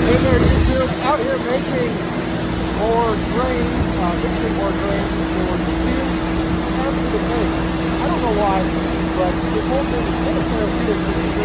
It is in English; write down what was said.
Hey there, YouTube. Out here making more grain, mixing more grain for disputes and for the base. I don't know why, but this whole thing is kind of therapeutic for me.